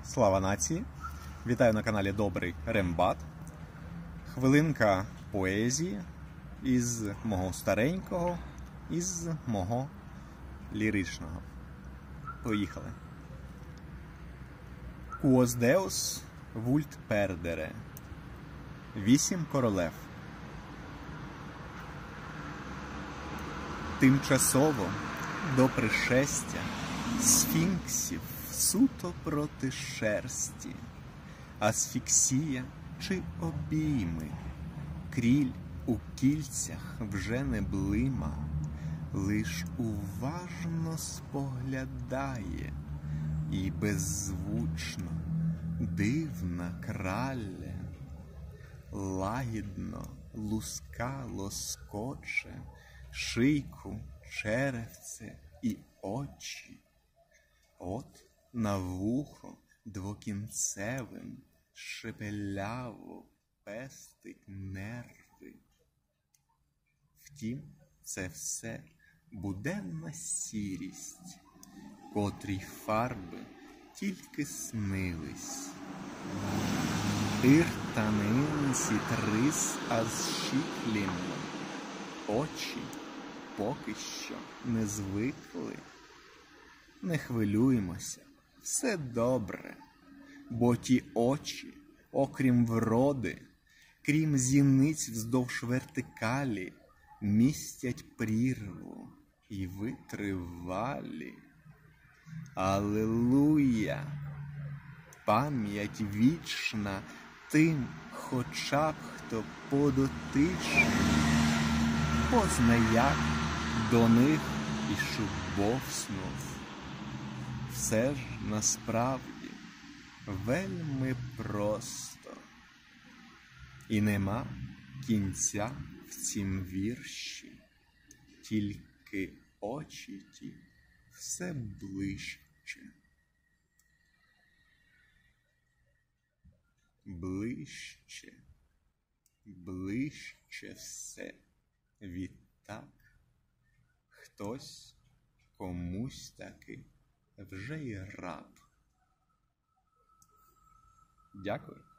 Слава нації! Вітаю на каналі Добрий Рембат. Хвилинка поезії із мого старенького, із мого ліричного. Поїхали. Quos Deus vult perdere. 8 королев. Тимчасово до пришестя сфінксів суто проти шерсті, асфіксія чи обійми, кріль у кільцях вже не блима, лиш уважно споглядає і беззвучно дивна кралля лагідно лускало скоче шийку, черевце і очі. От на вухо двокінцевим шепеляво пестить нерви. Втім, це все буденна сірість, котрій фарби тільки снились. Іртанин сітрис аз шіклім, очі поки що не звикли. Не хвилюймося, все добре, бо ті очі, окрім вроди, крім зіниць вздовж вертикалі, містять прірву і витривалі. Алілуя! Пам'ять вічна тим, хоча б хто подотичний, познає до них і шубовснув. Все ж насправді вельми просто. І нема кінця в цім вірші, тільки очі ті все ближче. Ближче, ближче все. Відтак хтось комусь таки вже й раб. Дякую.